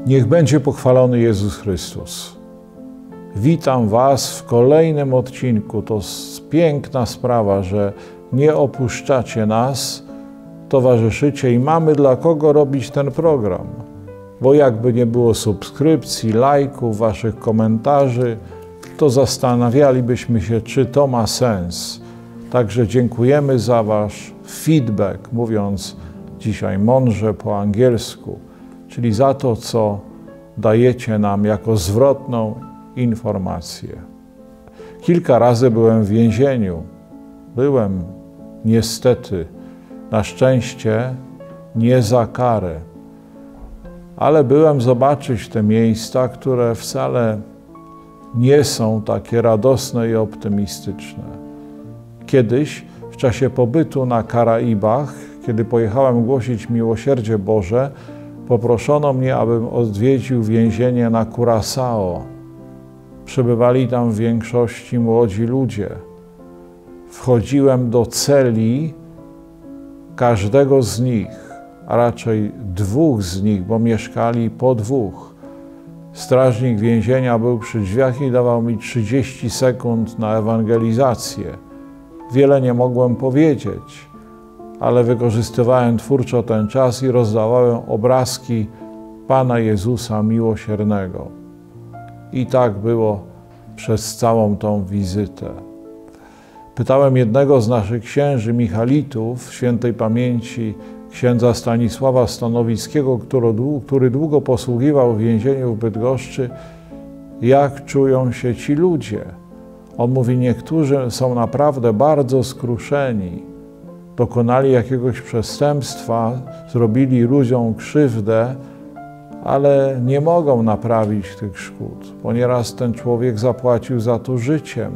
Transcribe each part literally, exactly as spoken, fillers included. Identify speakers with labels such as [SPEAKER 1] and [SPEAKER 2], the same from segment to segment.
[SPEAKER 1] Niech będzie pochwalony Jezus Chrystus. Witam Was w kolejnym odcinku. To piękna sprawa, że nie opuszczacie nas, towarzyszycie i mamy dla kogo robić ten program. Bo jakby nie było subskrypcji, lajków, Waszych komentarzy, to zastanawialibyśmy się, czy to ma sens. Także dziękujemy za Wasz feedback, mówiąc dzisiaj mądrze po angielsku, czyli za to, co dajecie nam jako zwrotną informację. Kilka razy byłem w więzieniu. Byłem niestety, na szczęście, nie za karę. Ale byłem zobaczyć te miejsca, które wcale nie są takie radosne i optymistyczne. Kiedyś, w czasie pobytu na Karaibach, kiedy pojechałem głosić miłosierdzie Boże, poproszono mnie, abym odwiedził więzienie na Curaçao. Przebywali tam w większości młodzi ludzie. Wchodziłem do celi każdego z nich, a raczej dwóch z nich, bo mieszkali po dwóch. Strażnik więzienia był przy drzwiach i dawał mi trzydzieści sekund na ewangelizację. Wiele nie mogłem powiedzieć, ale wykorzystywałem twórczo ten czas i rozdawałem obrazki Pana Jezusa Miłosiernego. I tak było przez całą tą wizytę. Pytałem jednego z naszych księży Michalitów, świętej pamięci księdza Stanisława Stanowickiego, który długo posługiwał w więzieniu w Bydgoszczy, jak czują się ci ludzie. On mówi, niektórzy są naprawdę bardzo skruszeni. Dokonali jakiegoś przestępstwa, zrobili ludziom krzywdę, ale nie mogą naprawić tych szkód, bo nieraz ten człowiek zapłacił za to życiem.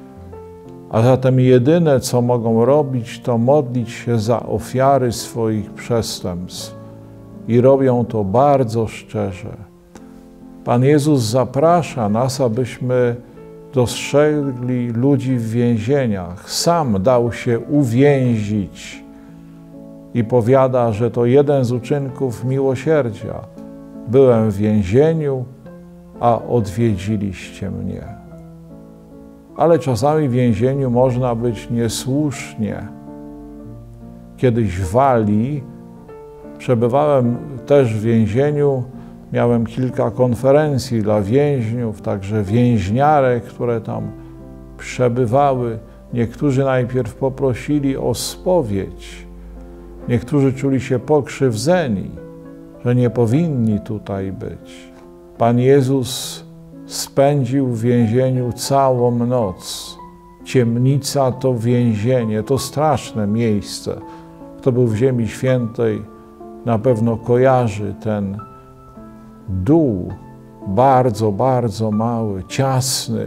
[SPEAKER 1] A zatem jedyne, co mogą robić, to modlić się za ofiary swoich przestępstw. I robią to bardzo szczerze. Pan Jezus zaprasza nas, abyśmy dostrzegli ludzi w więzieniach. Sam dał się uwięzić i powiada, że to jeden z uczynków miłosierdzia. Byłem w więzieniu, a odwiedziliście mnie. Ale czasami w więzieniu można być niesłusznie. Kiedyś w Walii przebywałem też w więzieniu, miałem kilka konferencji dla więźniów, także więźniarek, które tam przebywały. Niektórzy najpierw poprosili o spowiedź. Niektórzy czuli się pokrzywdzeni, że nie powinni tutaj być. Pan Jezus spędził w więzieniu całą noc. Ciemnica to więzienie, to straszne miejsce. Kto był w Ziemi Świętej, na pewno kojarzy ten dół, bardzo, bardzo mały, ciasny.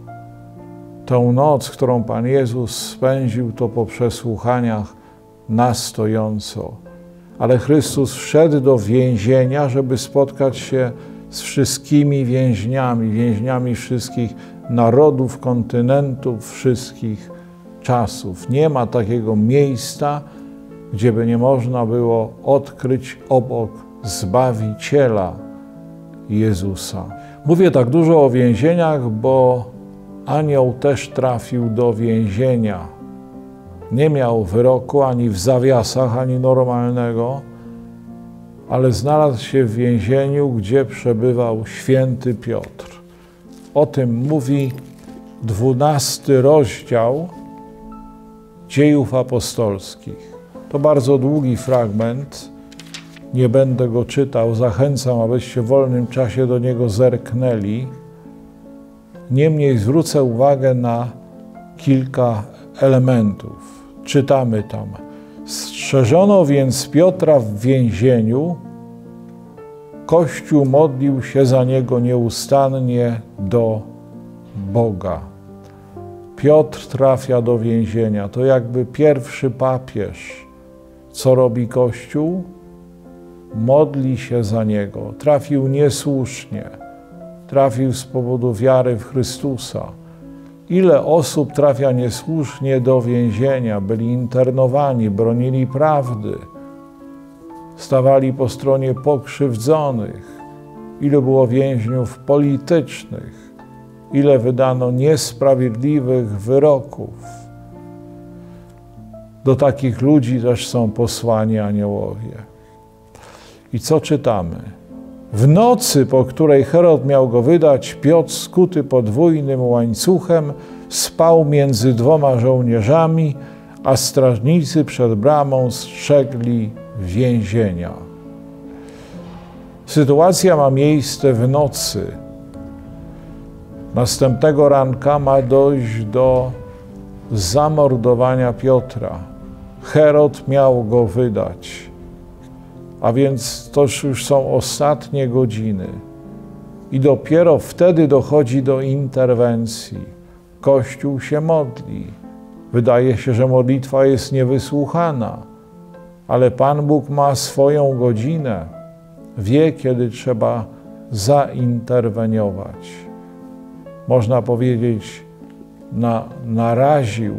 [SPEAKER 1] Tą noc, którą Pan Jezus spędził, to po przesłuchaniach na stojąco. Ale Chrystus wszedł do więzienia, żeby spotkać się z wszystkimi więźniami, więźniami wszystkich narodów, kontynentów, wszystkich czasów. Nie ma takiego miejsca, gdzie by nie można było odkryć obok Zbawiciela Jezusa. Mówię tak dużo o więzieniach, bo anioł też trafił do więzienia. Nie miał wyroku ani w zawiasach, ani normalnego, ale znalazł się w więzieniu, gdzie przebywał święty Piotr. O tym mówi dwunasty rozdział Dziejów Apostolskich. To bardzo długi fragment, nie będę go czytał, zachęcam, abyście w wolnym czasie do niego zerknęli. Niemniej zwrócę uwagę na kilka elementów. Czytamy tam. Strzeżono więc Piotra w więzieniu, Kościół modlił się za niego nieustannie do Boga. Piotr trafia do więzienia. To jakby pierwszy papież. Co robi Kościół? Modli się za niego. Trafił niesłusznie. Trafił z powodu wiary w Chrystusa. Ile osób trafia niesłusznie do więzienia, byli internowani, bronili prawdy, stawali po stronie pokrzywdzonych, ilu było więźniów politycznych, ile wydano niesprawiedliwych wyroków. Do takich ludzi też są posłani aniołowie. I co czytamy? W nocy, po której Herod miał go wydać, Piotr, skuty podwójnym łańcuchem, spał między dwoma żołnierzami, a strażnicy przed bramą strzegli więzienia. Sytuacja ma miejsce w nocy. Następnego ranka ma dojść do zamordowania Piotra. Herod miał go wydać. A więc to już są ostatnie godziny. I dopiero wtedy dochodzi do interwencji. Kościół się modli. Wydaje się, że modlitwa jest niewysłuchana, ale Pan Bóg ma swoją godzinę. Wie, kiedy trzeba zainterweniować. Można powiedzieć, na, naraził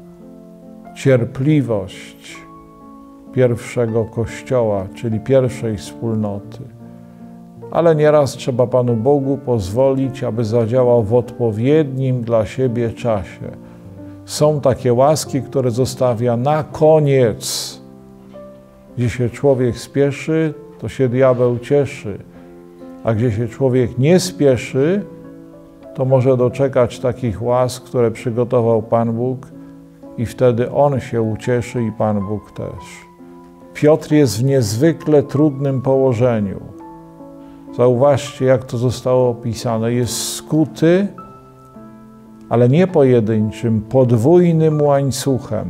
[SPEAKER 1] cierpliwość pierwszego Kościoła, czyli pierwszej wspólnoty. Ale nieraz trzeba Panu Bogu pozwolić, aby zadziałał w odpowiednim dla siebie czasie. Są takie łaski, które zostawia na koniec. Gdzie się człowiek spieszy, to się diabeł cieszy. A gdzie się człowiek nie spieszy, to może doczekać takich łask, które przygotował Pan Bóg i wtedy On się ucieszy i Pan Bóg też. Piotr jest w niezwykle trudnym położeniu. Zauważcie, jak to zostało opisane. Jest skuty, ale nie pojedynczym, podwójnym łańcuchem.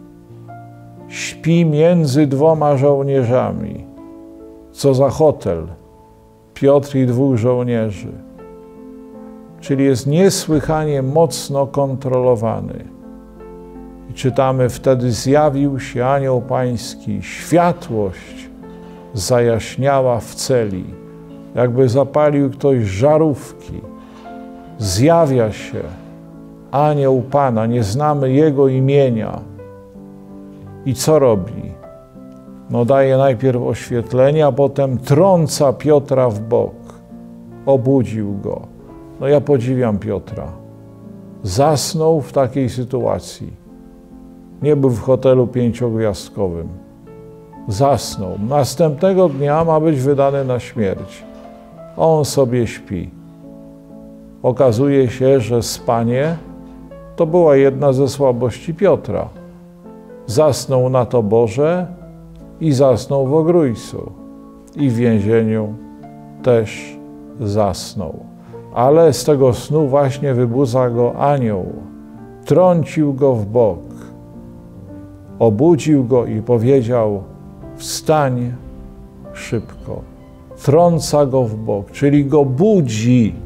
[SPEAKER 1] Śpi między dwoma żołnierzami. Co za hotel? Piotr i dwóch żołnierzy. Czyli jest niesłychanie mocno kontrolowany. I czytamy, wtedy zjawił się anioł pański, światłość zajaśniała w celi, jakby zapalił ktoś żarówki. Zjawia się anioł Pana, nie znamy jego imienia. I co robi? No daje najpierw oświetlenie, a potem trąca Piotra w bok. Obudził go. No ja podziwiam Piotra. Zasnął w takiej sytuacji. Nie był w hotelu pięciogwiazdkowym. Zasnął. Następnego dnia ma być wydany na śmierć. On sobie śpi. Okazuje się, że spanie to była jedna ze słabości Piotra. Zasnął na toborze i zasnął w ogrójcu. I w więzieniu też zasnął. Ale z tego snu właśnie wybudza go anioł. Trącił go w bok. Obudził go i powiedział: wstań szybko. Trąca go w bok, czyli go budzi.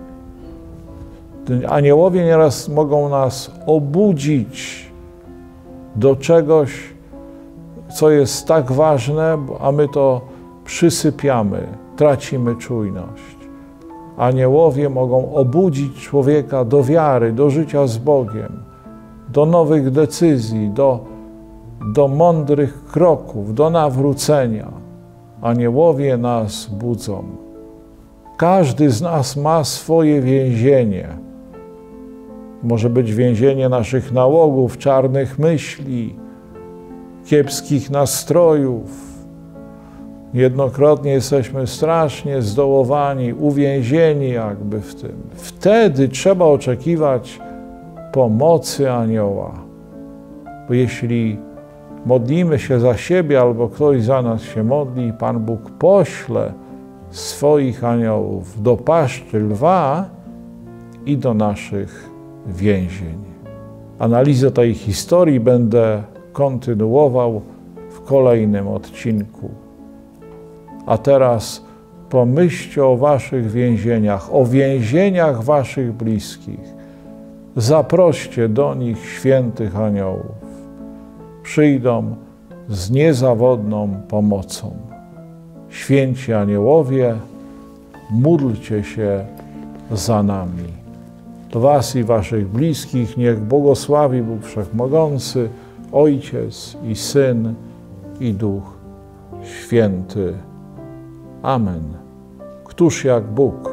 [SPEAKER 1] Aniołowie nieraz mogą nas obudzić do czegoś, co jest tak ważne, a my to przysypiamy, tracimy czujność. Aniołowie mogą obudzić człowieka do wiary, do życia z Bogiem, do nowych decyzji, do, do mądrych kroków, do nawrócenia. Aniołowie nas budzą. Każdy z nas ma swoje więzienie. Może być więzienie naszych nałogów, czarnych myśli, kiepskich nastrojów. Jednokrotnie jesteśmy strasznie zdołowani, uwięzieni jakby w tym. Wtedy trzeba oczekiwać pomocy anioła. Bo jeśli modlimy się za siebie albo ktoś za nas się modli, Pan Bóg pośle swoich aniołów do paszczy lwa i do naszych więzień. Analizę tej historii będę kontynuował w kolejnym odcinku. A teraz pomyślcie o waszych więzieniach, o więzieniach waszych bliskich. Zaproście do nich świętych aniołów. Przyjdą z niezawodną pomocą. Święci aniołowie, módlcie się za nami. Do was i waszych bliskich niech błogosławi Bóg Wszechmogący, Ojciec i Syn i Duch Święty. Amen. Któż jak Bóg?